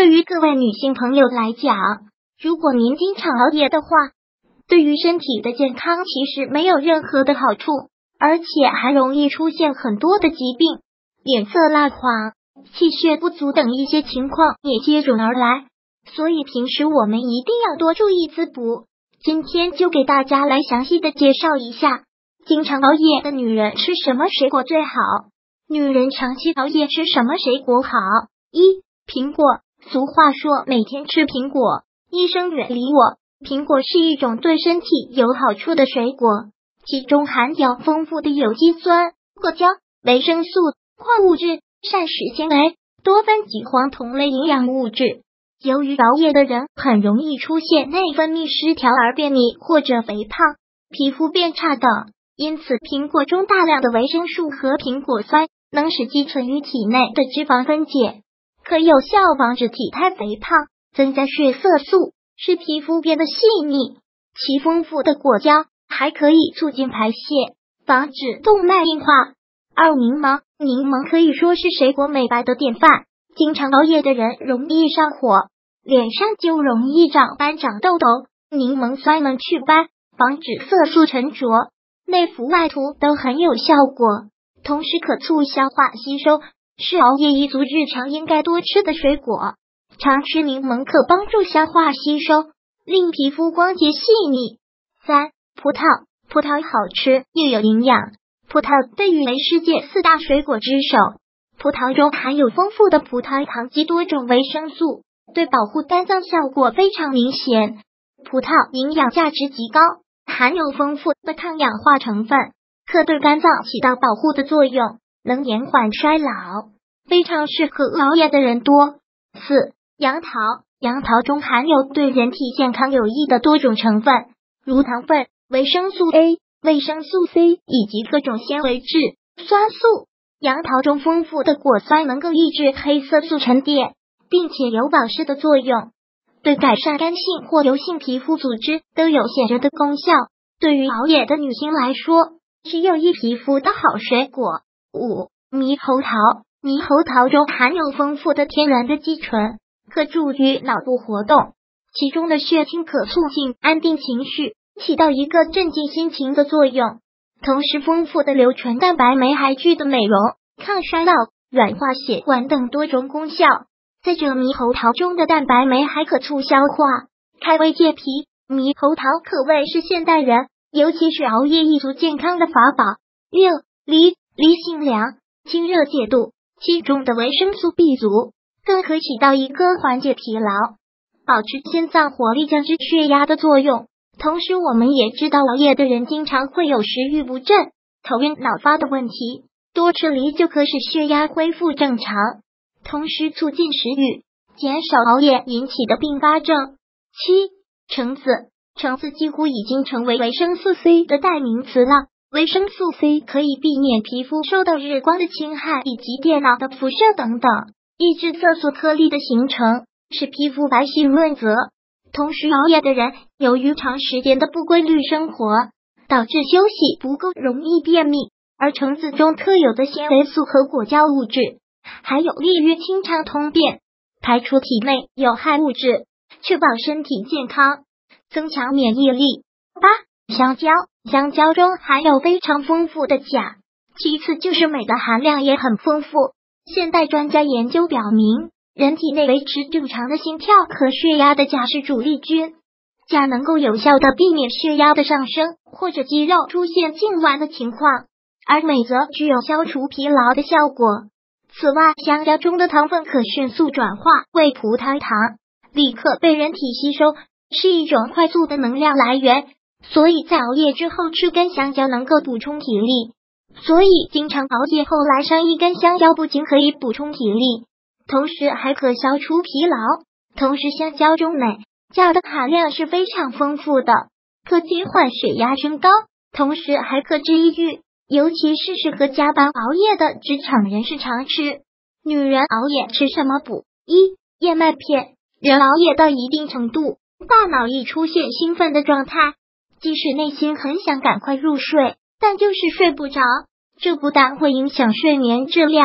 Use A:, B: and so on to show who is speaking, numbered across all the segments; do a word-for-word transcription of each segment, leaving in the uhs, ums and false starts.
A: 对于各位女性朋友来讲，如果您经常熬夜的话，对于身体的健康其实没有任何的好处，而且还容易出现很多的疾病，脸色蜡黄、气血不足等一些情况也接踵而来。所以平时我们一定要多注意滋补。今天就给大家来详细的介绍一下，经常熬夜的女人吃什么水果最好？女人长期熬夜吃什么水果好？一、苹果。俗话说每天吃苹果，医生远离我。苹果是一种对身体有好处的水果，其中含有丰富的有机酸、果胶、维生素、矿物质、膳食纤维、多酚及黄酮类营养物质。由于熬夜的人很容易出现内分泌失调而便秘或者肥胖、皮肤变差等，因此苹果中大量的维生素和苹果酸能使积存于体内的脂肪分解，可有效防止体态肥胖，增加血色素，使皮肤变得细腻。其丰富的果胶还可以促进排泄，防止动脉硬化。二、柠檬。柠檬可以说是水果美白的典范，经常熬夜的人容易上火，脸上就容易长斑长痘痘。柠檬酸能祛斑，防止色素沉着，内服外涂都很有效果，同时可促消化吸收，是熬夜一族日常应该多吃的水果。常吃柠檬可帮助消化吸收，令皮肤光洁细腻。三、葡萄。葡萄好吃又有营养，葡萄被誉为世界四大水果之首。葡萄中含有丰富的葡萄糖及多种维生素，对保护肝脏效果非常明显。葡萄营养价值极高，含有丰富的抗氧化成分，可对肝脏起到保护的作用，能延缓衰老，非常适合熬夜的人多。四、杨桃。杨桃中含有对人体健康有益的多种成分，如糖分、维生素 A、维生素 C 以及各种纤维质、酸素。杨桃中丰富的果酸能够抑制黑色素沉淀，并且有保湿的作用，对改善干性或油性皮肤组织都有显著的功效。对于熬夜的女性来说，是有益皮肤的好水果。五、猕猴桃。猕猴桃中含有丰富的天然的肌醇，可助于脑部活动，其中的血清可促进安定情绪，起到一个镇静心情的作用。同时丰富的硫醇蛋白酶还具的美容、抗衰老、软化血管等多种功效。再者，猕猴桃中的蛋白酶还可促消化、开胃健脾。猕猴桃可谓是现代人，尤其是熬夜一族健康的法宝。六、梨。梨性凉，清热解毒，其中的维生素 B 族，更可起到一个缓解疲劳、保持心脏活力、降制血压的作用。同时我们也知道熬夜的人经常会有食欲不振、头晕脑发的问题，多吃梨就可使血压恢复正常，同时促进食欲，减少熬夜引起的并发症。七、橙子。橙子几乎已经成为维生素 C 的代名词了。维生素 C 可以避免皮肤受到日光的侵害以及电脑的辐射等等，抑制色素颗粒的形成，使皮肤白皙润泽。同时熬夜的人由于长时间的不规律生活，导致休息不够，容易便秘，而橙子中特有的纤维素和果胶物质还有利于清肠通便，排出体内有害物质，确保身体健康，增强免疫力。八、香蕉。香蕉中含有非常丰富的钾，其次就是镁的含量也很丰富。现代专家研究表明，人体内维持正常的心跳和血压的钾是主力军，钾能够有效的避免血压的上升或者肌肉出现痉挛的情况，而镁则具有消除疲劳的效果。此外，香蕉中的糖分可迅速转化为葡萄糖，立刻被人体吸收，是一种快速的能量来源。所以在熬夜之后吃根香蕉能够补充体力，所以经常熬夜后来上一根香蕉不仅可以补充体力，同时还可消除疲劳。同时香蕉中镁、钾的含量是非常丰富的，可减缓血压升高，同时还可治抑郁，尤其是适合加班熬夜的职场人士常吃。女人熬夜吃什么补？一、燕麦片。人熬夜到一定程度，大脑易出现兴奋的状态，即使内心很想赶快入睡，但就是睡不着，这不但会影响睡眠质量，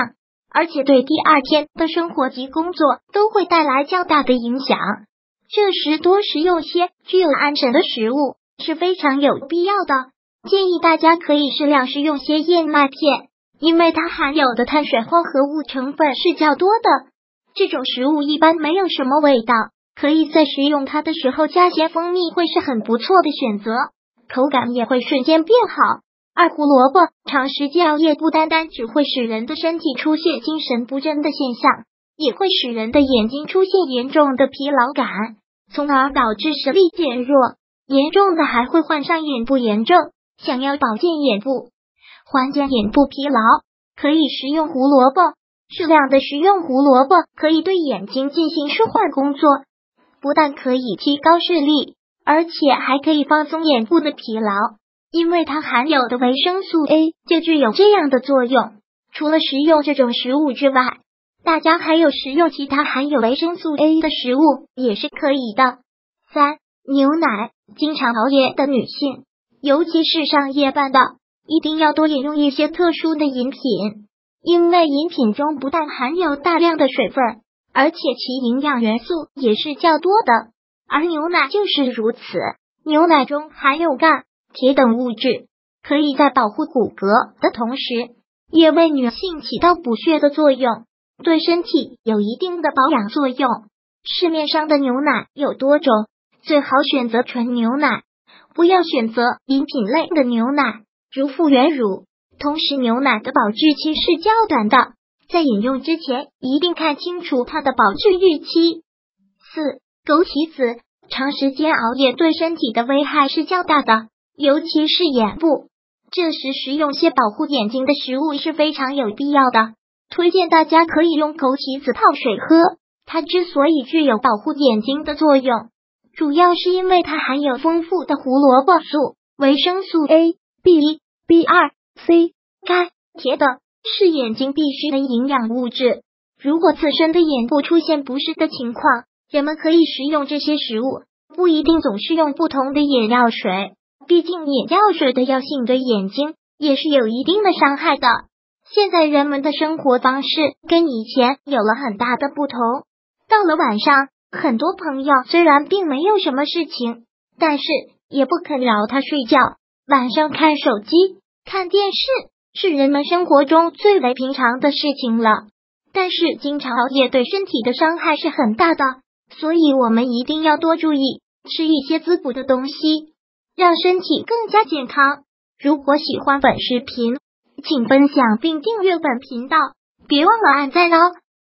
A: 而且对第二天的生活及工作都会带来较大的影响。这时多食用些具有安神的食物是非常有必要的，建议大家可以适量食用些燕麦片，因为它含有的碳水化合物成分是较多的。这种食物一般没有什么味道，可以在食用它的时候加些蜂蜜，会是很不错的选择，口感也会瞬间变好。二胡萝卜，长时间熬夜不单单只会使人的身体出现精神不振的现象，也会使人的眼睛出现严重的疲劳感，从而导致视力减弱，严重的还会患上眼部炎症。想要保健眼部，缓解眼部疲劳，可以食用胡萝卜。适量的食用胡萝卜可以对眼睛进行舒缓工作，不但可以提高视力，而且还可以放松眼部的疲劳，因为它含有的维生素 A 就具有这样的作用。除了食用这种食物之外，大家还有食用其他含有维生素 A 的食物也是可以的。三、牛奶，经常熬夜的女性，尤其是上夜班的，一定要多饮用一些特殊的饮品，因为饮品中不但含有大量的水分，而且其营养元素也是较多的，而牛奶就是如此。牛奶中含有钙、铁等物质，可以在保护骨骼的同时，也为女性起到补血的作用，对身体有一定的保养作用。市面上的牛奶有多种，最好选择纯牛奶，不要选择饮品类的牛奶，如复原乳。同时，牛奶的保质期是较短的，在饮用之前一定看清楚它的保质日期。四、枸杞子，长时间熬夜对身体的危害是较大的，尤其是眼部，这时食用些保护眼睛的食物是非常有必要的。推荐大家可以用枸杞子泡水喝，它之所以具有保护眼睛的作用，主要是因为它含有丰富的胡萝卜素、维生素 A、B 一、B 二、C、钙、铁等，是眼睛必需的营养物质。如果自身的眼部出现不适的情况，人们可以食用这些食物，不一定总是用不同的眼药水，毕竟眼药水的药性对眼睛也是有一定的伤害的。现在人们的生活方式跟以前有了很大的不同，到了晚上，很多朋友虽然并没有什么事情，但是也不肯饶他睡觉，晚上看手机、看电视是人们生活中最为平常的事情了。但是经常熬夜对身体的伤害是很大的，所以我们一定要多注意，吃一些滋补的东西，让身体更加健康。如果喜欢本视频，请分享并订阅本频道，别忘了按赞哦。